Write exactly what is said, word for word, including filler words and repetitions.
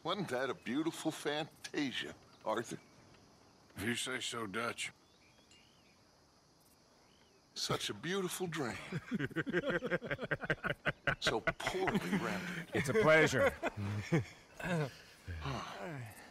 Wasn't that a beautiful fantasia, Arthur? If you say so, Dutch. Such a beautiful dream. So poorly rendered. It's a pleasure.